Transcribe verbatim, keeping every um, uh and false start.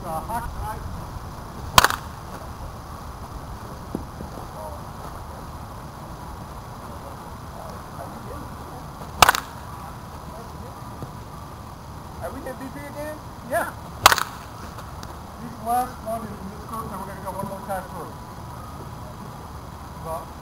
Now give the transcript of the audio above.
uh, hot tonight. Are we at B P again? Yeah. This last one is in this group, and we're going to go one more time through. Well,